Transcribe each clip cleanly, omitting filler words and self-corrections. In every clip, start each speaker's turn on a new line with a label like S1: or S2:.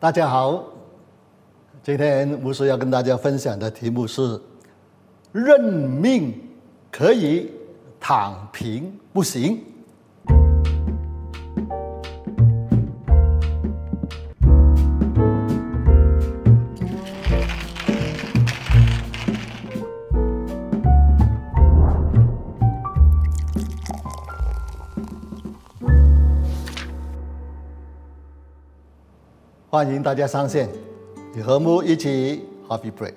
S1: 大家好，今天牧师要跟大家分享的题目是：认命可以，躺平不行。欢迎大家上线，与和睦一起 Coffee Break。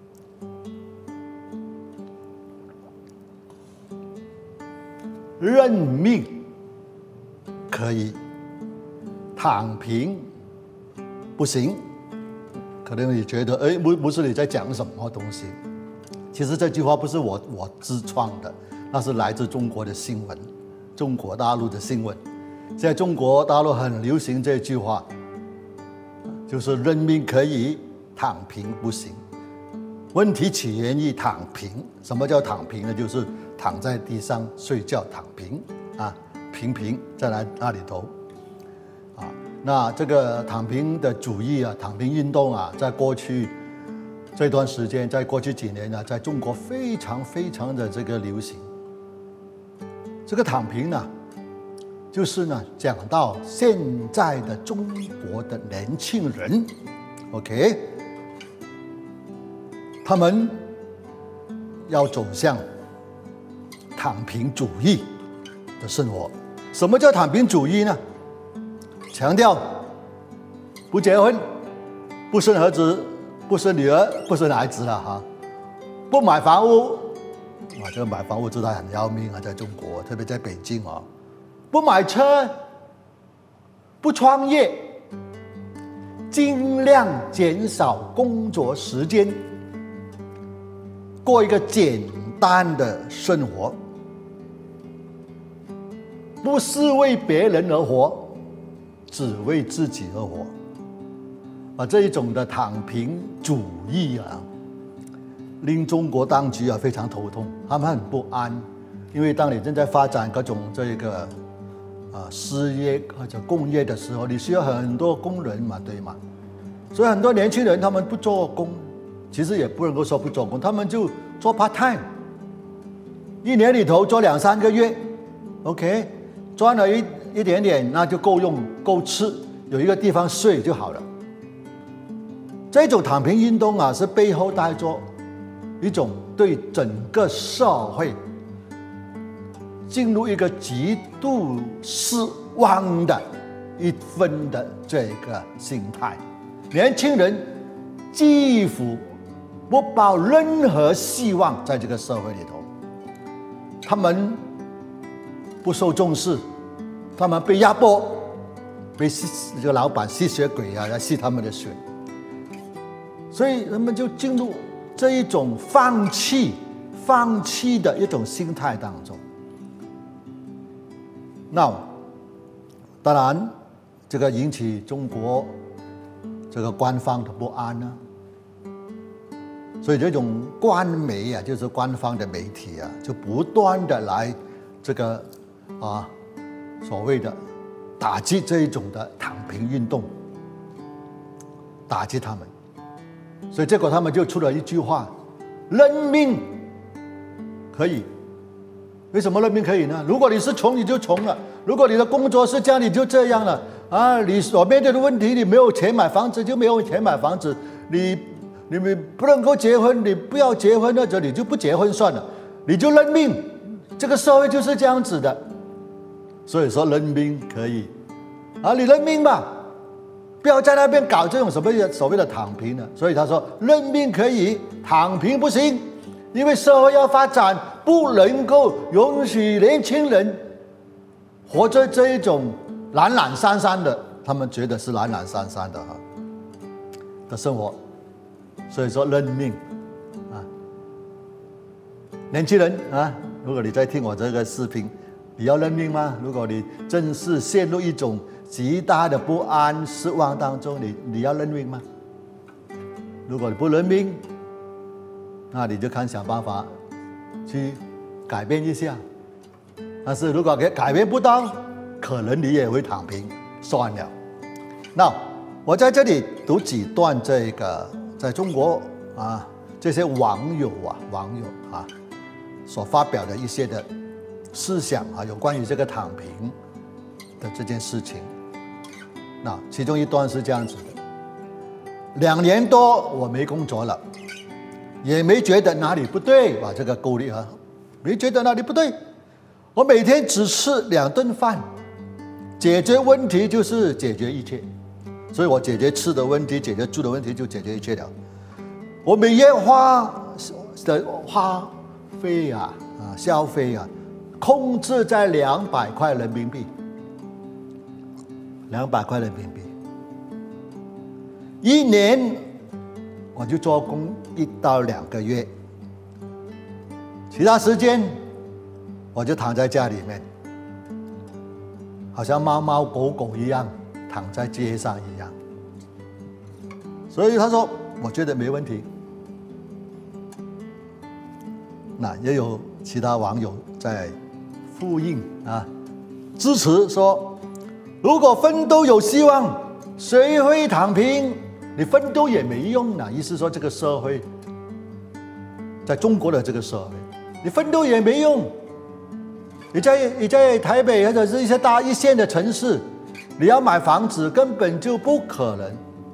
S1: 认命可以，躺平不行。可能你觉得，不是你在讲什么东西？其实这句话不是我自创的，那是来自中国的新闻，中国大陆的新闻。现在中国大陆很流行这句话。就是认命可以，躺平不行。问题起源于躺平。什么叫躺平呢？就是躺在地上睡觉，躺平啊，平在那里头啊。那这个躺平的主义啊，躺平运动啊，在过去这段时间，在过去几年呢，在中国非常的这个流行。这个躺平呢，就是呢，讲到现在的中国的年轻人 ，OK， 他们要走向躺平主义的生活。什么叫躺平主义呢？强调不结婚，不生儿子，不生女儿，不生孩子了哈，不买房屋，这个买房屋真的很要命啊，在中国，特别在北京啊。不买车，不创业，尽量减少工作时间，过一个简单的生活，不是为别人而活，只为自己而活。这一种的躺平主义啊，令中国当局非常头痛，他们很不安，因为当你正在发展各种这个失业或者工业的时候，你需要很多工人嘛，对吗？所以很多年轻人他们不做工，其实也不能够说不做工，他们就做 part time， 一年里头做2-3个月 ，OK， 赚了一点点，那就够用够吃，有一个地方睡就好了。这种躺平运动啊，是背后带着一种对整个社会进入一个极度失望的一分的这个心态。年轻人几乎不抱任何希望在这个社会里头，他们不受重视，他们被压迫，被这个老板吸血鬼来吸他们的血，所以他们就进入这一种放弃的一种心态当中。那当然，这个引起中国这个官方的不安呢。所以这种官媒啊，就是官方的媒体啊，就不断的来这个所谓的打击这一种的躺平运动，打击他们。所以结果他们就出了一句话：认命可以。为什么认命可以呢？如果你是穷，你就穷了；如果你的工作是这样，你就这样了啊！你所面对的问题，你没有钱买房子，就没有钱买房子；你不能够结婚，你不要结婚，或者你就不结婚算了，你就认命。这个社会就是这样子的。所以说认命可以啊，你认命吧，不要在那边搞这种所谓的躺平了。所以他说认命可以，躺平不行。因为社会要发展，不能够允许年轻人活在这一种懒懒散散的，他们觉得是懒懒散散的生活。所以说认命啊，年轻人啊，如果你在听我这个视频，你要认命吗？如果你正是陷入一种极大的不安、失望当中，你要认命吗？如果你不认命，那你就看想办法去改变一下。但是如果改变不到，可能你也会躺平算了。那我在这里读几段这个在中国这些网友所发表的一些的思想有关于这个躺平的这件事情。那其中一段是这样子的：2年多我没工作了，也没觉得哪里不对，这个够力没觉得哪里不对。我每天只吃2顿饭，解决问题就是解决一切，所以我解决吃的问题，解决住的问题，就解决一切了。我每月花费消费控制在200块人民币，200块人民币。1年我就做工1到2个月，其他时间我就躺在家里面，好像猫猫狗狗一样躺在街上一样。所以他说我觉得没问题。那也有其他网友在呼应支持说，如果奋斗有希望，谁会躺平？你奋斗也没用意思说这个社会，在中国的这个社会，你奋斗也没用。你在台北或者是一些大一线的城市，你要买房子根本就不可能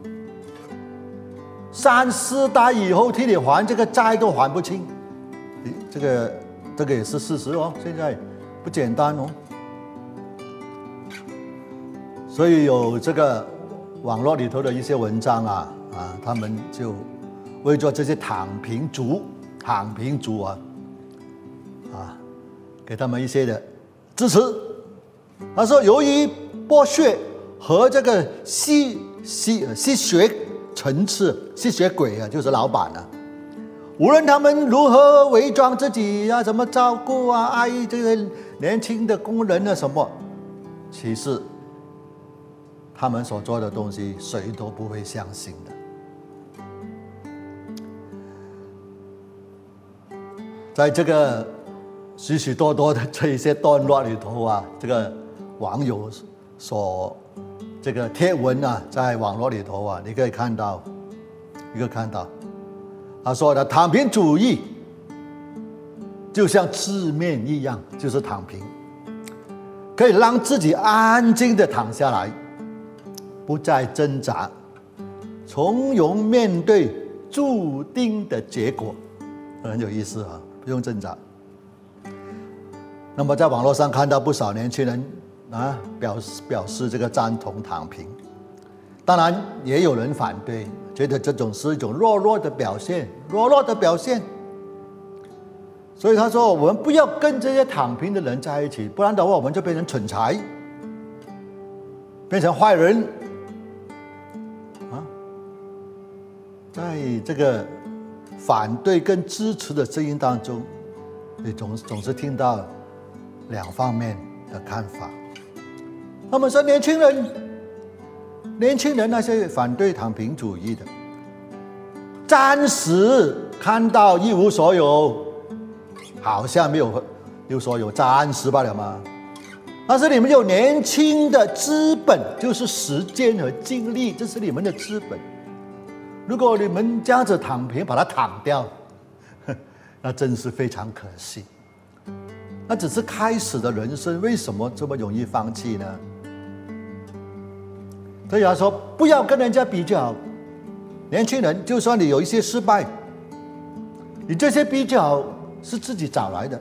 S1: ，3、4代以后替你还这个债都还不清。这个也是事实现在不简单所以有这个网络里头的一些文章他们就为做这些躺平族给他们一些的支持。他说，由于剥削和这个吸血鬼就是老板无论他们如何伪装自己怎么照顾爱这个年轻的工人什么，其实他们所做的东西谁都不会相信的。在这个许许多多的这一些段落里头这个网友所这个贴文在网络里头你可以看到，他说的躺平主义就像字面一样，就是躺平，可以让自己安静的躺下来，不再挣扎，从容面对注定的结果。很有意思不用挣扎。那么在网络上看到不少年轻人表示这个赞同躺平，当然也有人反对，觉得这种是一种懦弱的表现。所以他说，我们不要跟这些躺平的人在一起，不然的话我们就变成蠢材，变成坏人在这个反对跟支持的声音当中，你总是听到2方面的看法。他们说年轻人那些反对躺平主义的，暂时看到一无所有，好像没有所有，暂时罢了嘛。但是你们有年轻的资本，就是时间和精力，这是你们的资本。如果你们这样子躺平，把它躺掉，那真是非常可惜。那只是开始的人生，为什么这么容易放弃呢？所以他说，不要跟人家比较。年轻人，就算你有一些失败，你这些比较是自己找来的。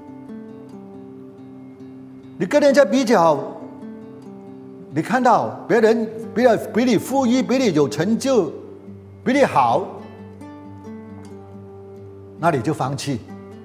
S1: 你跟人家比较，你看到别人比你富裕，比你有成就，比你好，那你就放弃，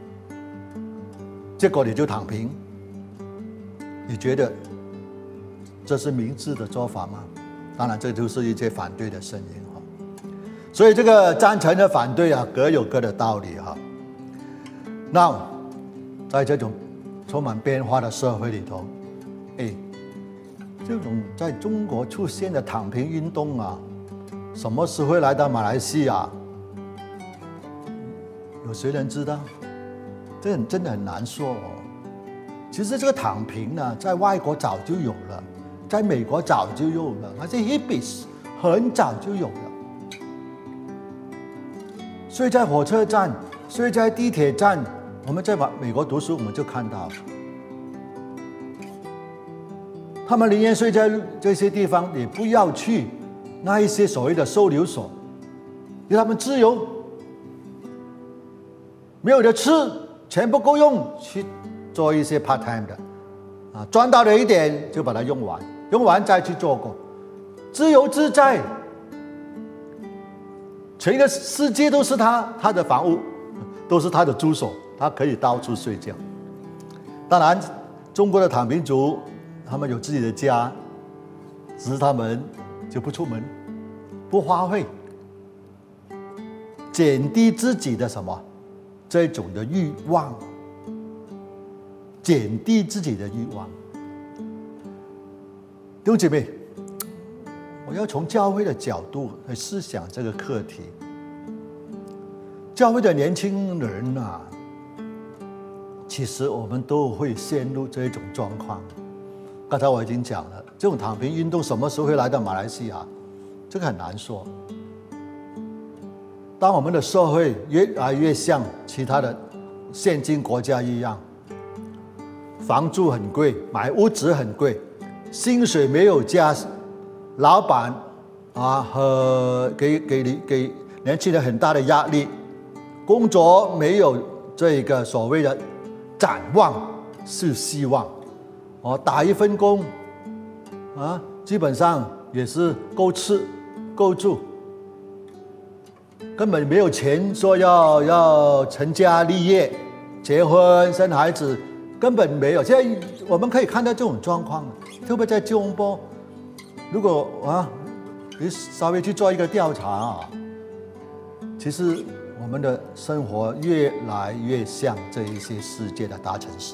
S1: 结果你就躺平。你觉得这是明智的做法吗？当然，这就是一些反对的声音所以这个赞成和反对各有各的道理那在这种充满变化的社会里头，这种在中国出现的躺平运动什么时会来到马来西亚？有谁能知道？这真的很难说其实这个躺平呢，在外国早就有了，在美国早就有了，那些 hippies 很早就有了。所以在火车站，所以在地铁站，我们在美国读书，我们就看到，他们宁愿睡在这些地方，也不要去那一些所谓的收留所，给他们自由，没有的吃，钱不够用，去做一些 part time 的，赚到了一点就把它用完，用完再去做过，自由自在，全个世界都是他的房屋，都是他的住所，他可以到处睡觉。当然，中国的躺平族，他们有自己的家，只是他们就不出门，不花费，减低自己的什么这种的欲望，减低自己的欲望。弟兄姐妹，我要从教会的角度来思想这个课题。教会的年轻人啊，其实我们都会陷入这种状况。刚才我已经讲了，这种躺平运动什么时候会来到马来西亚，这个很难说。当我们的社会越来越像其他的先进国家一样，房租很贵，买屋子很贵，薪水没有加，老板给年轻人很大的压力，工作没有这个所谓的展望是希望，打一份工基本上也是够吃够住，根本没有钱说要成家立业、结婚生孩子，根本没有。现在我们可以看到这种状况，特别在吉隆坡，如果你稍微去做一个调查其实我们的生活越来越像这一些世界的大城市，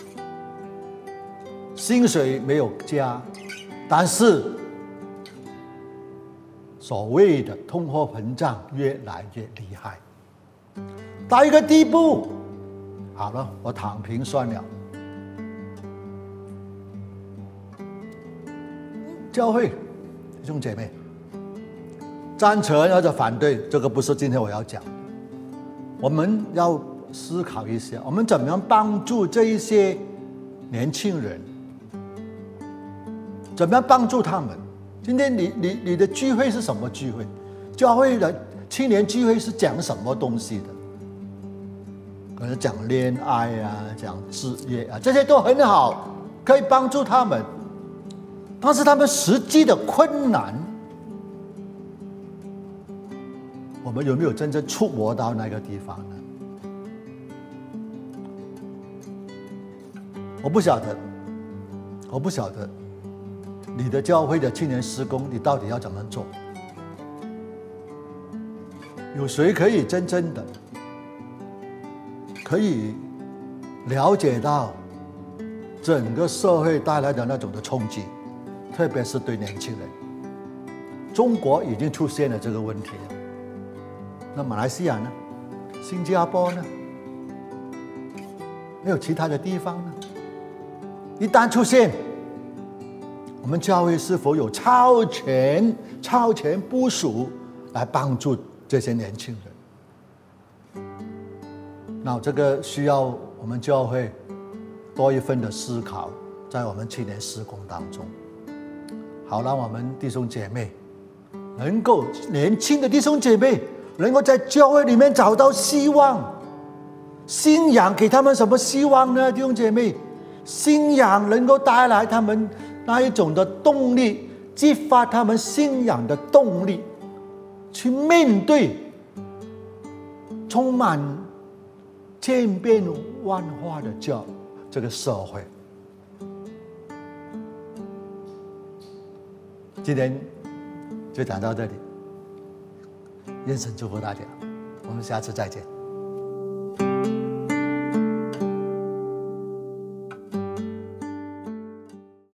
S1: 薪水没有加，但是所谓的通货膨胀越来越厉害，到一个地步，好了，我躺平算了。教会弟兄姐妹，赞成或者反对，这个不是今天我要讲。我们要思考一下，我们怎么样帮助这一些年轻人，怎么样帮助他们？今天你的聚会是什么聚会？教会的青年聚会是讲什么东西的？可能讲恋爱讲事业这些都很好，可以帮助他们。但是他们实际的困难，我们有没有真正触摸到那个地方呢？我不晓得你的教会的青年事工，你到底要怎么做？有谁可以真正的可以了解到整个社会带来的那种的冲击，特别是对年轻人？中国已经出现了这个问题了，那马来西亚呢？新加坡呢？还有其他的地方呢？一旦出现，我们教会是否有超前部署来帮助这些年轻人？那这个需要我们教会多一份的思考，在我们青年事工当中，好让我们弟兄姐妹能够，年轻的弟兄姐妹能够在教会里面找到希望。信仰给他们什么希望呢？弟兄姐妹，信仰能够带来他们那一种的动力，激发他们信仰的动力，去面对充满千变万化的这个社会。今天就讲到这里，愿神祝福大家，我们下次再见。